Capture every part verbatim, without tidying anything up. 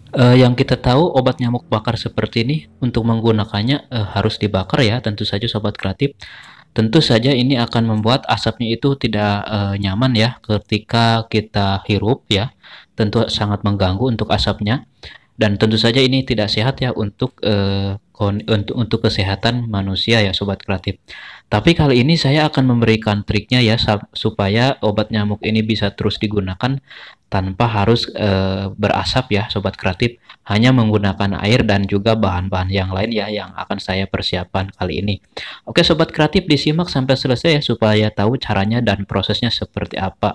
Eee, yang kita tahu obat nyamuk bakar seperti ini untuk menggunakannya, eee, harus dibakar ya tentu saja sobat kreatif. Tentu saja ini akan membuat asapnya itu tidak, eee, nyaman ya ketika kita hirup ya, tentu sangat mengganggu untuk asapnya dan tentu saja ini tidak sehat ya untuk, eee, kon untuk untuk kesehatan manusia ya sobat kreatif. Tapi kali ini saya akan memberikan triknya ya sap supaya obat nyamuk ini bisa terus digunakan tanpa harus, eee, berasap ya sobat kreatif, hanya menggunakan air dan juga bahan-bahan yang lain ya yang akan saya persiapkan kali ini. Oke sobat kreatif disimak sampai selesai ya supaya tahu caranya dan prosesnya seperti apa.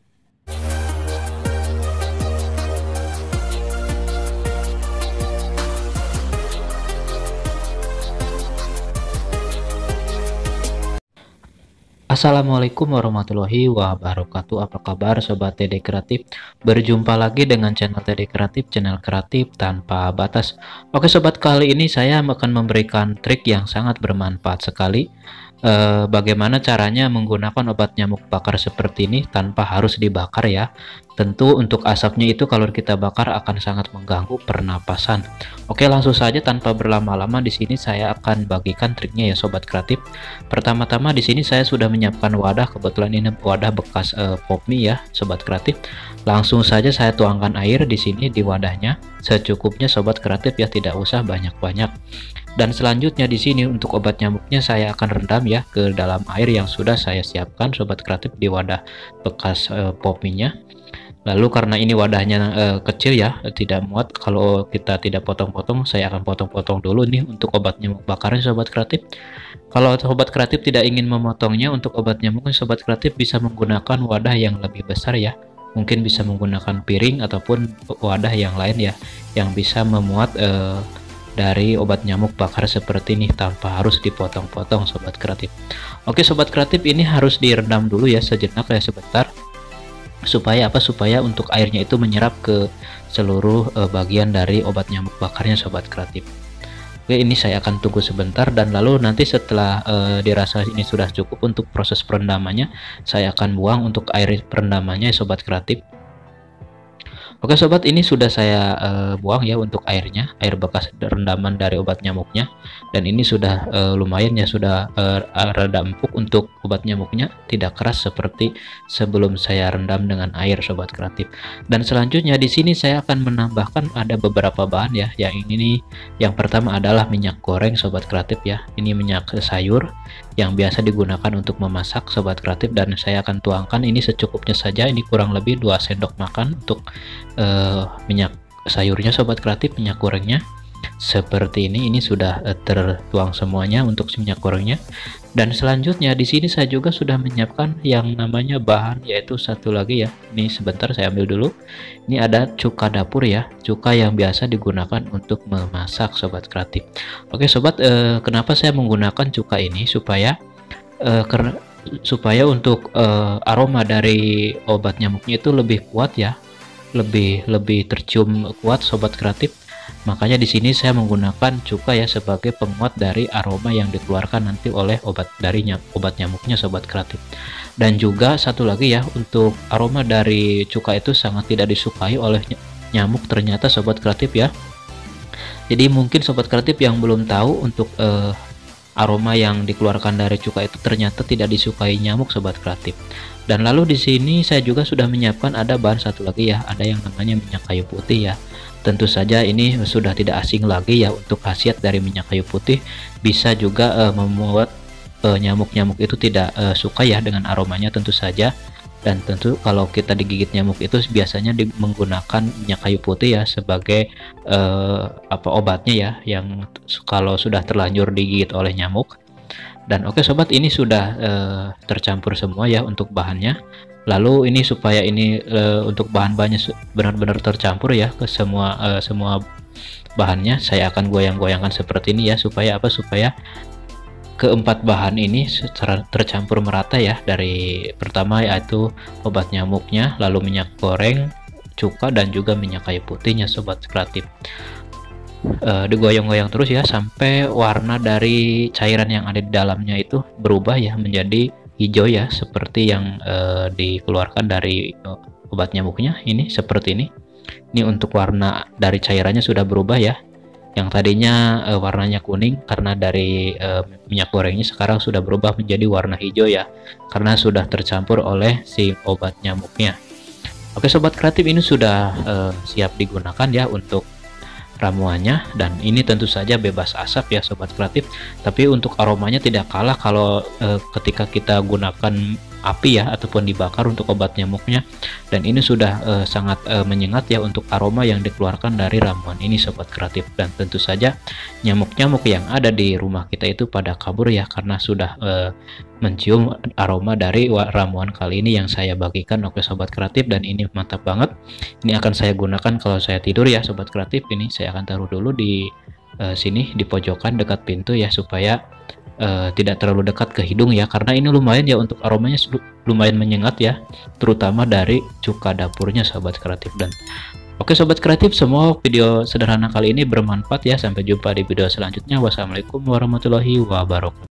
Assalamualaikum warahmatullahi wabarakatuh. Apa kabar sobat T D Kreatif? Berjumpa lagi dengan channel T D Kreatif, channel kreatif tanpa batas. Oke sobat, kali ini saya akan memberikan trik yang sangat bermanfaat sekali. Eh, bagaimana caranya menggunakan obat nyamuk bakar seperti ini tanpa harus dibakar ya. Tentu untuk asapnya itu kalau kita bakar akan sangat mengganggu pernapasan. Oke, langsung saja tanpa berlama-lama di sini saya akan bagikan triknya ya sobat kreatif. Pertama-tama di sini saya sudah menyiapkan wadah, kebetulan ini wadah bekas uh, pop mie ya sobat kreatif. Langsung saja saya tuangkan air di sini di wadahnya secukupnya sobat kreatif ya, tidak usah banyak-banyak. Dan selanjutnya di sini untuk obat nyamuknya saya akan rendam ya ke dalam air yang sudah saya siapkan sobat kreatif di wadah bekas uh, pop mie-nya. Lalu karena ini wadahnya uh, kecil ya, tidak muat kalau kita tidak potong-potong, saya akan potong-potong dulu nih untuk obat nyamuk bakarnya sobat kreatif. Kalau sobat kreatif tidak ingin memotongnya untuk obat nyamuknya, sobat kreatif bisa menggunakan wadah yang lebih besar ya. Mungkin bisa menggunakan piring ataupun wadah yang lain ya, yang bisa memuat uh, dari obat nyamuk bakar seperti ini tanpa harus dipotong-potong sobat kreatif. Oke sobat kreatif, ini harus direndam dulu ya sejenak ya sebentar, supaya apa, supaya untuk airnya itu menyerap ke seluruh uh, bagian dari obat nyamuk bakarnya sobat kreatif. Oke, ini saya akan tunggu sebentar dan lalu nanti setelah uh, dirasa ini sudah cukup untuk proses perendamannya, saya akan buang untuk air perendamannya sobat kreatif. Oke sobat, ini sudah saya uh, buang ya untuk airnya, air bekas rendaman dari obat nyamuknya, dan ini sudah uh, lumayan ya, sudah uh, rada empuk untuk obat nyamuknya, tidak keras seperti sebelum saya rendam dengan air sobat kreatif. Dan selanjutnya di sini saya akan menambahkan ada beberapa bahan ya, yang ini nih, yang pertama adalah minyak goreng sobat kreatif ya, ini minyak sayur yang biasa digunakan untuk memasak sobat kreatif, dan saya akan tuangkan ini secukupnya saja, ini kurang lebih dua sendok makan untuk Uh, minyak sayurnya sobat kreatif, minyak gorengnya seperti ini. Ini sudah uh, tertuang semuanya untuk minyak gorengnya. Dan selanjutnya di sini saya juga sudah menyiapkan yang namanya bahan, yaitu satu lagi ya. Ini sebentar saya ambil dulu. Ini ada cuka dapur ya, cuka yang biasa digunakan untuk memasak sobat kreatif. Oke sobat, uh, kenapa saya menggunakan cuka ini? Supaya uh, karena supaya untuk uh, aroma dari obat nyamuknya itu lebih kuat ya, lebih lebih tercium kuat sobat kreatif. Makanya di sini saya menggunakan cuka ya sebagai penguat dari aroma yang dikeluarkan nanti oleh obat dari nyam, obat nyamuknya sobat kreatif. Dan juga satu lagi ya, untuk aroma dari cuka itu sangat tidak disukai oleh nyamuk ternyata sobat kreatif ya. Jadi mungkin sobat kreatif yang belum tahu, untuk eh, aroma yang dikeluarkan dari cuka itu ternyata tidak disukai nyamuk sobat kreatif. Dan lalu di sini saya juga sudah menyiapkan ada bahan satu lagi ya, ada yang namanya minyak kayu putih ya. Tentu saja ini sudah tidak asing lagi ya, untuk khasiat dari minyak kayu putih bisa juga uh, membuat nyamuk-nyamuk uh, itu tidak uh, suka ya dengan aromanya tentu saja. Dan tentu kalau kita digigit nyamuk itu biasanya di, menggunakan minyak kayu putih ya sebagai uh, apa obatnya ya, yang kalau sudah terlanjur digigit oleh nyamuk. Dan oke sobat, ini sudah uh, tercampur semua ya untuk bahannya. Lalu ini supaya ini uh, untuk bahan-bahannya benar-benar tercampur ya ke semua uh, semua bahannya, saya akan goyang-goyangkan seperti ini ya, supaya apa, supaya keempat bahan ini secara tercampur merata ya. Dari pertama yaitu obat nyamuknya, lalu minyak goreng, cuka, dan juga minyak kayu putihnya sobat kreatif. Uh, digoyang-goyang terus ya sampai warna dari cairan yang ada di dalamnya itu berubah ya menjadi hijau ya, seperti yang uh, dikeluarkan dari uh, obat nyamuknya ini seperti ini. Ini untuk warna dari cairannya sudah berubah ya. Yang tadinya e, warnanya kuning karena dari e, minyak gorengnya, sekarang sudah berubah menjadi warna hijau ya, karena sudah tercampur oleh si obat nyamuknya. Oke sobat kreatif, ini sudah e, siap digunakan ya untuk ramuannya, dan ini tentu saja bebas asap ya sobat kreatif, tapi untuk aromanya tidak kalah kalau e, ketika kita gunakan api ya ataupun dibakar untuk obat nyamuknya. Dan ini sudah e, sangat e, menyengat ya untuk aroma yang dikeluarkan dari ramuan ini sobat kreatif. Dan tentu saja nyamuk-nyamuk yang ada di rumah kita itu pada kabur ya, karena sudah e, mencium aroma dari ramuan kali ini yang saya bagikan. Oke sobat kreatif, dan ini mantap banget. Ini akan saya gunakan kalau saya tidur ya sobat kreatif. Ini saya akan taruh dulu di e, sini di pojokan dekat pintu ya, supaya Uh, tidak terlalu dekat ke hidung ya, karena ini lumayan ya untuk aromanya lumayan menyengat ya, terutama dari cuka dapurnya sobat kreatif. Dan oke sobat kreatif, semua video sederhana kali ini bermanfaat ya. Sampai jumpa di video selanjutnya. Wassalamualaikum warahmatullahi wabarakatuh.